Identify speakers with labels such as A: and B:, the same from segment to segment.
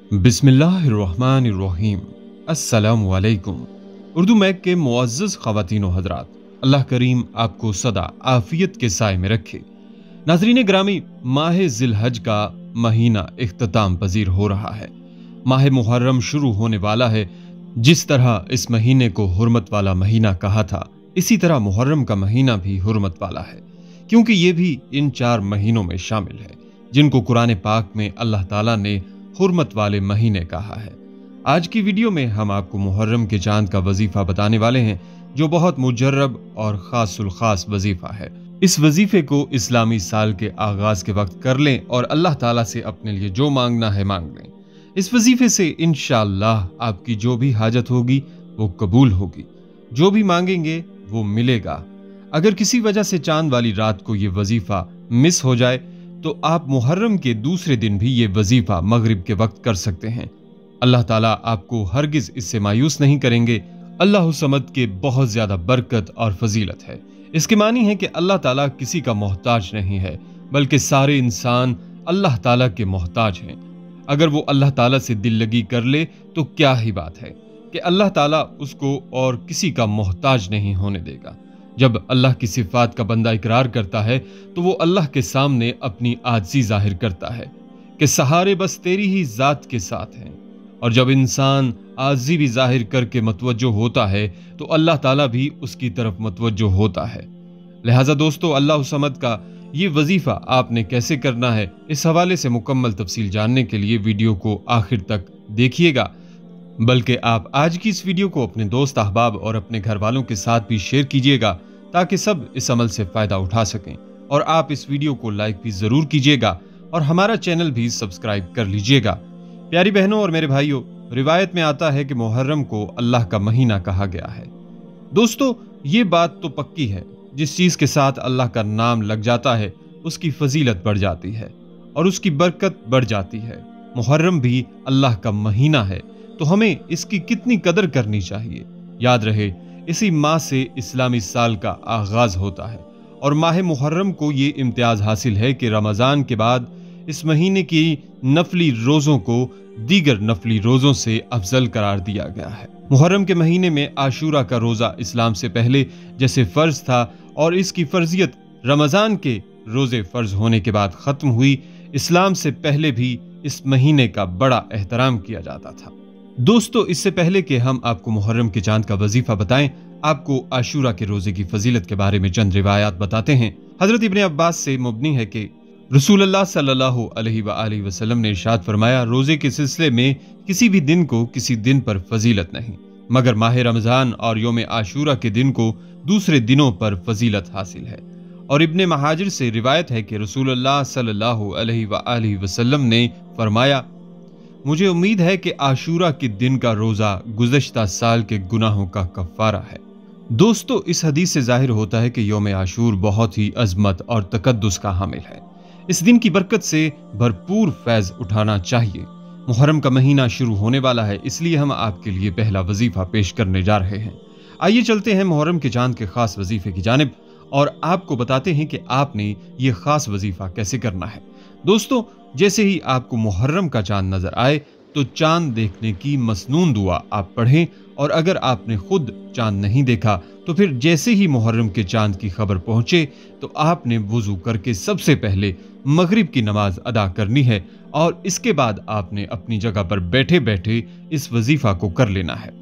A: बिस्मिल्लाहिर्रहमानिर्रहीम। अस्सलामु अलैकुम। उर्दू मैक के मुअज़्ज़ज़ ख़वातीन व हज़रात, अल्लाह करीम आपको सदा आफ़ियत के साए में रखे। नाज़रीन ग्रामी, माह ज़िलहज का महीना इख्तिताम पजीर हो रहा है। माह मुहर्रम शुरू होने वाला है। जिस तरह इस महीने को हुर्मत वाला महीना कहा था, इसी तरह मुहर्रम का महीना भी हुर्मत वाला है, क्योंकि ये भी इन 4 महीनों में शामिल है जिनको कुरान पाक में अल्लाह ताला ने हुर्मत वाले महीने कहा है। आज की वीडियो में हम आपको मुहर्रम के चांद का वजीफा बताने वाले हैं, जो बहुत मुजर्रब और खासुल खास वजीफा है। इस वजीफे को इस्लामी साल के आगाज के वक्त कर लें और अल्लाह ताला से अपने लिए जो मांगना है मांग लें। इस वजीफे से इंशाअल्लाह आपकी जो भी हाजत होगी वो कबूल होगी, जो भी मांगेंगे वो मिलेगा। अगर किसी वजह से चांद वाली रात को ये वजीफा मिस हो जाए तो आप मुहर्रम के दूसरे दिन भी ये वजीफा मगरिब के वक्त कर सकते हैं। अल्लाह ताला आपको हरगिज इससे मायूस नहीं करेंगे। अल्लाह समद के बहुत ज्यादा बरकत और फजीलत है। इसके मानी है कि अल्लाह ताला किसी का मोहताज नहीं है, बल्कि सारे इंसान अल्लाह ताला के मोहताज हैं। अगर वो अल्लाह ताला से दिल लगी कर ले तो क्या ही बात है कि अल्लाह ताला उसको और किसी का मोहताज नहीं होने देगा। जब अल्लाह की सिफात का बंदा इकरार करता है तो वो अल्लाह के सामने अपनी आजिज़ी जाहिर करता है कि सहारे बस तेरी ही जात के साथ हैं। और जब इंसान आजिज़ी भी जाहिर करके मतवज्जो होता है तो अल्लाह ताला भी उसकी तरफ मतवज्जो होता है। लिहाजा दोस्तों, अल्लाह समद का ये वजीफा आपने कैसे करना है, इस हवाले से मुकम्मल तफसील जानने के लिए वीडियो को आखिर तक देखिएगा। बल्कि आप आज की इस वीडियो को अपने दोस्त अहबाब और अपने घर वालों के साथ भी शेयर कीजिएगा, ताकि सब इस अमल से फायदा उठा सकें। और आप इस वीडियो को लाइक भी जरूर कीजिएगा और हमारा चैनल भी सब्सक्राइब कर लीजिएगा। प्यारी बहनों और मेरे भाइयों, रिवायत में आता है कि मुहर्रम को अल्लाह का महीना कहा गया है। दोस्तों, ये बात तो पक्की है, जिस चीज के साथ अल्लाह का नाम लग जाता है उसकी फजीलत बढ़ जाती है और उसकी बरकत बढ़ जाती है। मुहर्रम भी अल्लाह का महीना है, तो हमें इसकी कितनी कदर करनी चाहिए। याद रहे, इसी माह से इस्लामी साल का आगाज होता है और माह मुहर्रम को ये इम्तियाज हासिल है कि रमजान के बाद इस महीने की नफली रोजों को दीगर नफली रोजों से अफजल करार दिया गया है। मुहर्रम के महीने में आशूरा का रोजा इस्लाम से पहले जैसे फर्ज था और इसकी फर्जियत रमजान के रोजे फर्ज होने के बाद खत्म हुई। इस्लाम से पहले भी इस महीने का बड़ा एहतराम किया जाता था। दोस्तों, इससे पहले कि हम आपको मुहर्रम के चांद का वजीफा बताएं, आपको आशूरा के रोजे की फजीलत के बारे में चंद रिवायात बताते हैं। हजरत इब्ने अब्बास से मुबनी है कि रसूलुल्लाह सल्लल्लाहु अलैहि वसल्लम ने इरशाद फरमाया, रोजे के सिलसिले में किसी भी दिन को किसी दिन पर फजीलत नहीं, मगर माह रमजान और योम आशूरा के दिन को दूसरे दिनों पर फजीलत हासिल है। और इब्ने महाजिर से रिवायत है कि रसूलुल्लाह सल्लल्लाहु अलैहि वसल्लम ने फरमाया, मुझे उम्मीद है कि आशूरा के दिन का रोजा गुज़श्ता साल के गुनाहों का कफ़ारा है। दोस्तों, इस हदीस से जाहिर होता है कि यौम आशूर बहुत ही अजमत और तकद्दुस का हामिल है। इस दिन की बरकत से भरपूर फैज़ उठाना चाहिए। मुहर्रम का महीना शुरू होने वाला है, इसलिए हम आपके लिए पहला वजीफा पेश करने जा रहे हैं। आइए चलते हैं मुहर्रम के चांद के खास वजीफे की जानिब और आपको बताते हैं कि आपने ये खास वजीफा कैसे करना है। दोस्तों, जैसे ही आपको मुहर्रम का चांद नजर आए तो चांद देखने की मसनून दुआ आप पढ़ें, और अगर आपने खुद चांद नहीं देखा तो फिर जैसे ही मुहर्रम के चांद की खबर पहुंचे तो आपने वुजू करके सबसे पहले मगरिब की नमाज अदा करनी है और इसके बाद आपने अपनी जगह पर बैठे बैठे इस वजीफा को कर लेना है।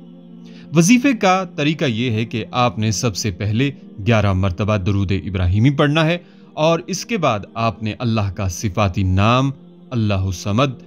A: वजीफे का तरीका यह है कि आपने सबसे पहले 11 मरतबा दरूद इब्राहिमी पढ़ना है और इसके बाद आपने अल्लाह का सिफाती नाम अल्लाह समद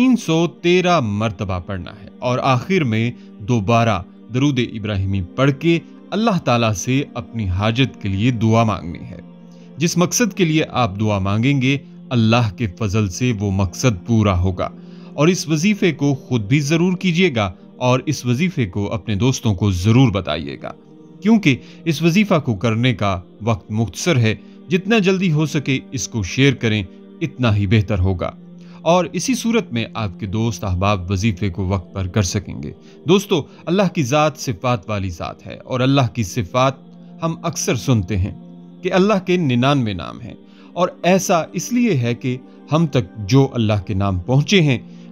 A: 313 मरतबा पढ़ना है और आखिर में दोबारा दरूद इब्राहिमी पढ़ के अल्लाह ताला से अपनी हाजत के लिए दुआ मांगनी है। जिस मकसद के लिए आप दुआ मांगेंगे, अल्लाह के फजल से वो मकसद पूरा होगा। और इस वजीफे को खुद भी जरूर कीजिएगा और इस वजीफे को अपने दोस्तों को जरूर बताइएगा, क्योंकि इस वजीफा को करने का वक्त मुख्तसर है। जितना जल्दी हो सके इसको शेयर करें, इतना ही बेहतर होगा और इसी सूरत में आपके दोस्त अहबाब वजीफे को वक्त पर कर सकेंगे। दोस्तों, अल्लाह की ज़ात सिफात वाली ज़ात है और अल्लाह की सिफात हम अक्सर सुनते हैं कि अल्लाह के 99 नाम हैं, और ऐसा इसलिए है कि हम तक जो अल्लाह के नाम पहुंचे हैं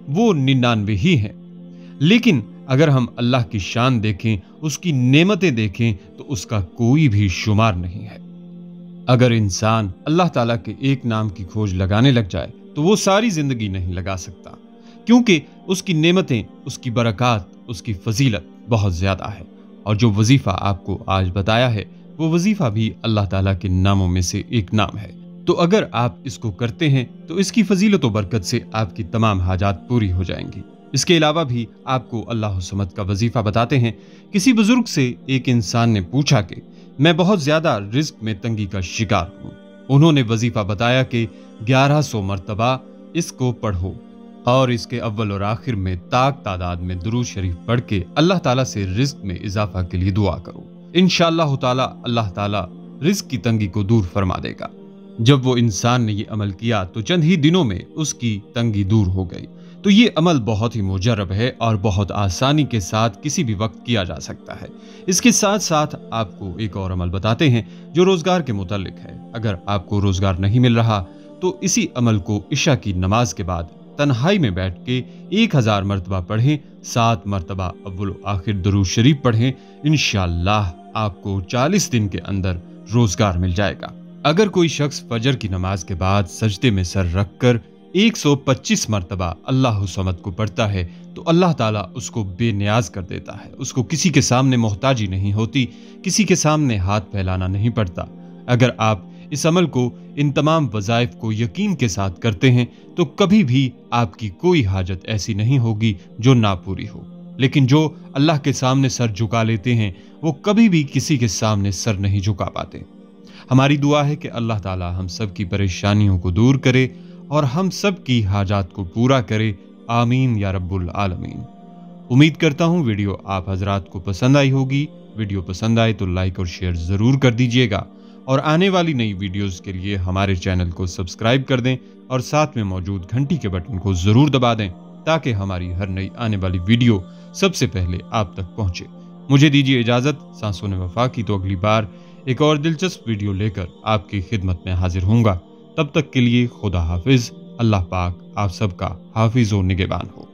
A: वो 99 ही हैं। लेकिन अगर हम अल्लाह की शान देखें, उसकी नेमतें देखें, तो उसका कोई भी शुमार नहीं है। अगर इंसान अल्लाह ताला के एक नाम की खोज लगाने लग जाए तो वो सारी जिंदगी नहीं लगा सकता, क्योंकि उसकी नेमतें, उसकी बरकत, उसकी फजीलत बहुत ज्यादा है। और जो वजीफा आपको आज बताया है, वो वजीफा भी अल्लाह ताला के नामों में से एक नाम है। तो अगर आप इसको करते हैं तो इसकी फजीलत व बरकत से आपकी तमाम हाजात पूरी हो जाएंगी। इसके अलावा भी आपको अल्लाह समद का वजीफा बताते हैं। किसी बुजुर्ग से एक इंसान ने पूछा कि मैं बहुत ज्यादा रिज्क में तंगी का शिकार हूँ। उन्होंने वजीफा बताया कि 1100 मरतबा इसको पढ़ो और इसके अव्वल और आखिर में ताक तादाद में दुरूद शरीफ पढ़ के अल्लाह ताला से रिज्क में इजाफा के लिए दुआ करो। इंशाअल्लाह ताला अल्लाह ताला रिज्क की तंगी को दूर फरमा देगा। जब वो इंसान ने ये अमल किया तो चंद ही दिनों में उसकी तंगी दूर हो गई। तो ये अमल बहुत ही मुजर्रब है और बहुत आसानी के साथ किसी भी वक्त किया जा सकता है। इसके साथ साथ आपको एक और अमल बताते हैं जो रोजगार के मुतालिक है। अगर आपको रोजगार नहीं मिल रहा तो इसी अमल को इशा की नमाज के बाद तन्हाई में बैठ के 1000 मरतबा पढ़ें, 7 मरतबा अव्वल आखिर दुरूद शरीफ पढ़ें। इंशाअल्लाह आपको 40 दिन के अंदर रोजगार मिल जाएगा। अगर कोई शख्स फजर की नमाज के बाद सजदे में सर रखकर 125 मरतबा अल्लाह समद को पढ़ता है तो अल्लाह ताला उसको बेनियाज कर देता है। उसको किसी के सामने मोहताजी नहीं होती, किसी के सामने हाथ फैलाना नहीं पड़ता। अगर आप इस अमल को, इन तमाम वज़ाइफ को यकीन के साथ करते हैं तो कभी भी आपकी कोई हाजत ऐसी नहीं होगी जो ना पूरी हो। लेकिन जो अल्लाह के सामने सर झुका लेते हैं वो कभी भी किसी के सामने सर नहीं झुका पाते। हमारी दुआ है कि अल्लाह ताला हम सब की परेशानियों को दूर करे और हम सब की हाजात को पूरा करे। आमीन या रब्बुल आलमीन। उम्मीद करता हूँ वीडियो आप हजरात को पसंद आई होगी। वीडियो पसंद आए तो लाइक और शेयर ज़रूर कर दीजिएगा और आने वाली नई वीडियोस के लिए हमारे चैनल को सब्सक्राइब कर दें और साथ में मौजूद घंटी के बटन को ज़रूर दबा दें ताकि हमारी हर नई आने वाली वीडियो सबसे पहले आप तक पहुँचे। मुझे दीजिए इजाज़त। सांसों ने वफा की तो अगली बार एक और दिलचस्प वीडियो लेकर आपकी खिदमत में हाजिर होऊंगा। तब तक के लिए खुदा हाफिज। अल्लाह पाक आप सबका हाफिज और निगहबान हो।